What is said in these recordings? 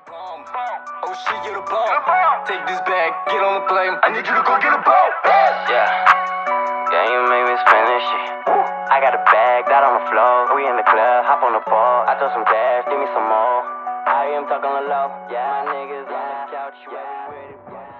bomb. Oh shit, you're the bomb. Take this bag, get on the plane. I need you to go get a boat. Yeah, you make me spend this shit. I got a bag, that on the floor. We in the club, hop on the ball. I throw some cash, give me some more. I am talking on the low. Yeah, my niggas on the couch, ready.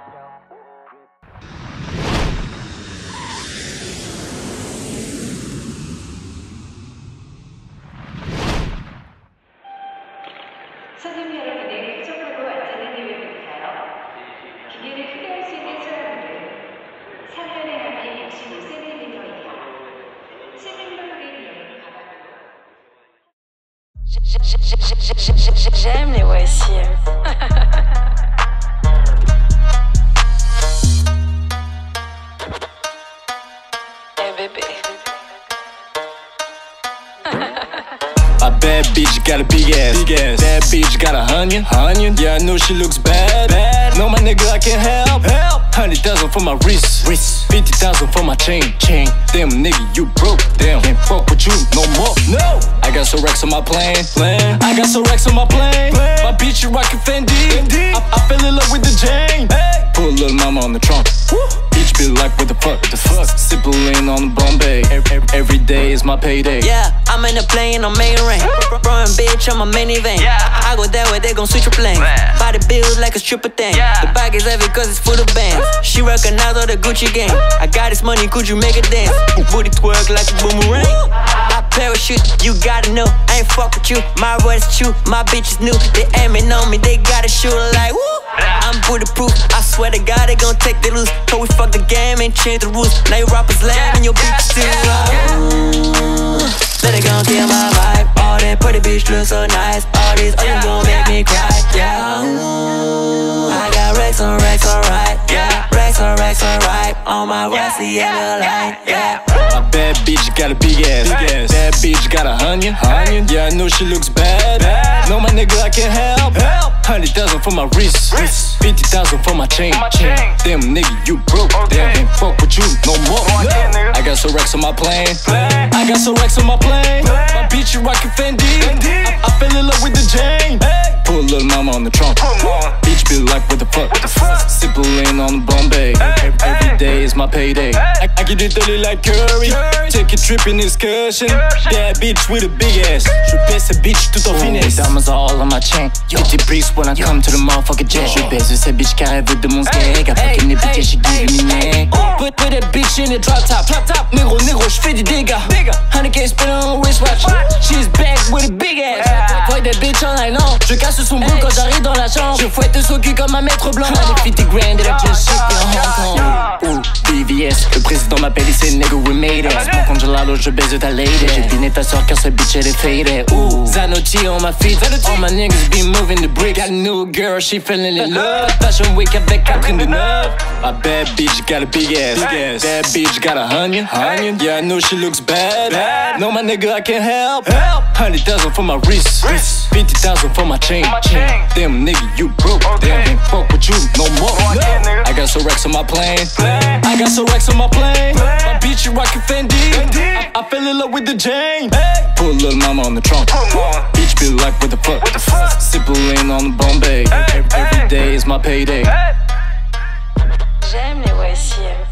손님 여러분의 쾌적하고 안전한 여행을 위하여 기계를 휴대할 수 있는 차량들은 상면의 합이 65cm이며 시민분들에 비해 J'aime les voitures. Hey bébé. A bad bitch got a big ass. That bitch got a onion. Yeah, I know she looks bad. No, my nigga, I can't help. 100,000 for my wrist. 50,000 for my chain. Damn, nigga, you broke. Damn, can't fuck with you no more. No, I got some racks on my plane. I got some racks on my plane. My bitch, you rockin' Fendi. I fell in love with the chain. Put a little mama on the trunk. Bitch be like, what the fuck? Sippin' lean on the Bombay. Every day is my payday. Yeah, I'm in the plane on main rank. Throwing bitch on my minivan. I go that way, they gon' switch your plane. Body build like a stripper thing. The bag is heavy cause it's full of bands. She recognize all the Gucci gang. I got this money, could you make a dance? Booty twerk like a boomerang. I parachute, you gotta know. I ain't fuck with you, my word is true. My bitch is new, they aiming on me, they gotta shoot like woo. I'm bulletproof, I swear to God they gon' take the loose. So we fuck the game and change the rules. Now you rappers lame and your bitch still let it gon' kill my vibe. All that pretty bitch look so nice. All these others gon' make me cry. Yeah, I got racks on racks, alright. Yeah, racks on racks, alright. On my rusty yellow line. Yeah. A bad bitch got a big ass. That bitch got a onion. Yeah, I know she looks bad. No, my nigga, I can't help. 100,000 for my wrist. 50,000 for my chain. Damn, nigga, you broke. Damn, can't fuck with you no more. I got some racks on my plane. I got some racks on my plane. My bitch, you rockin' Fendi. I fell in love with the chain. Put a little mama on the trunk. Bitch be like, what the fuck? Sippin' lean on the Bombay. Every day is my payday. I get it dirty like Curry. Take a trip in excursion. Bad bitch with a big ass. Je baisse cette bitch tout en finesse. Diamonds are all on my chain. 50 bricks when I come to the motherfucking jet. Je baisse cette bitch car elle veut de mon steak. I fucking the bitch, she giving me neck. Put that bitch in the drop top. Négro, j'fais des dégâts. 100K spin on wristwatch. She's back with a big ass. Fuck that bitch en un an. Je casse son boule quand j'arrive dans la chambre. Je fouette son cul comme un maître blanc. 150 grand et la just shit en Hong Kong. BVS, le président m'appelle et c'est nigga we made it. Smoke on gelato, je baise ta lady. J'ai deviné ta soeur car cette bitch elle est faded. Zanotti on my feet. All my niggas be moving the brick. Got a new girl, she feeling in love. Fashion week avec Catherine Deneuve. A bad bitch got a big ass. That bitch got a onion. Yeah, I know she looks bad. No, my nigga, I can't help. 100,000 for my wrist. 50,000 for my chain. Damn, nigga, you broke. Damn, can't fuck with you no more. I got some racks on my plane. I got some racks on my plane. My bitch, you rockin' Fendi. I fell in love with the chain. Put a little mama on the trunk. Bitch be like, what the fuck? Sippin' lean on the Bombay. Every day is my payday. J'aime les voitures.